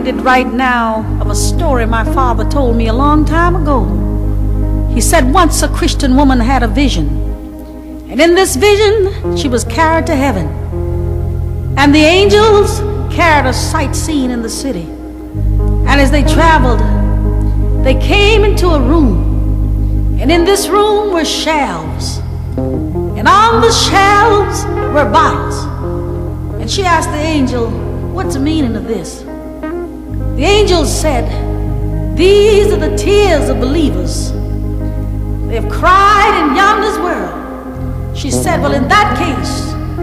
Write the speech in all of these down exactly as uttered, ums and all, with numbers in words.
reminded right now of a story my father told me a long time ago. He said once a Christian woman had a vision, and in this vision she was carried to heaven, and the angels carried her sightseeing in the city. And as they traveled, they came into a room, and in this room were shelves, and on the shelves were bottles. And she asked the angel, "What's the meaning of this?" The angel said, "These are the tears of believers. They have cried in yonder's world." She said, "Well, in that case,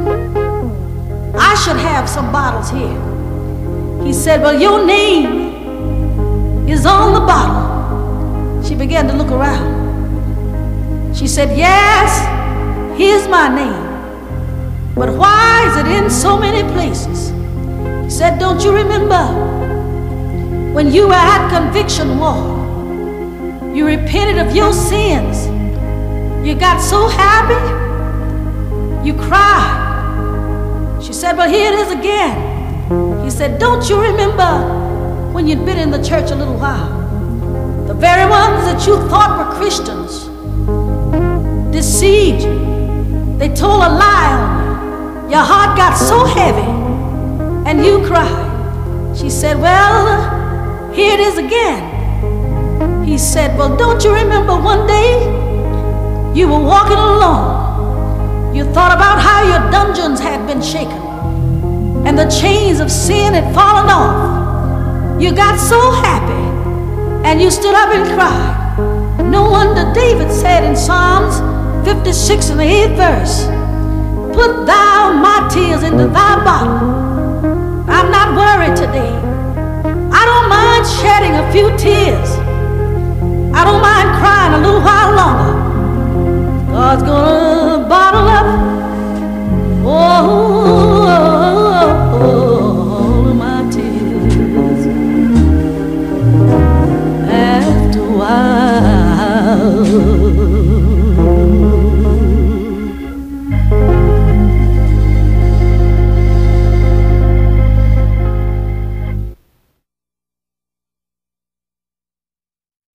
I should have some bottles here." He said, "Well, your name is on the bottle." She began to look around. She said, "Yes, here's my name, but why is it in so many places?" He said, "Don't you remember when you were at Conviction Wall? You repented of your sins. You got so happy, you cried." She said, "Well, here it is again." He said, "Don't you remember when you'd been in the church a little while? The very ones that you thought were Christians deceived you. They told a lie on you. Your heart got so heavy and you cried." She said, "Well, here it is again." He said, "Well, don't you remember one day you were walking alone? You thought about how your dungeons had been shaken and the chains of sin had fallen off. You got so happy and you stood up and cried. No wonder David said in Psalms fifty-six and the eighth verse, 'Put thou my tears into thy bottle.' I'm not worried today. I don't mind shedding a few tears. I don't mind crying a little while longer. God's gonna bottle up all of my tears. After a while,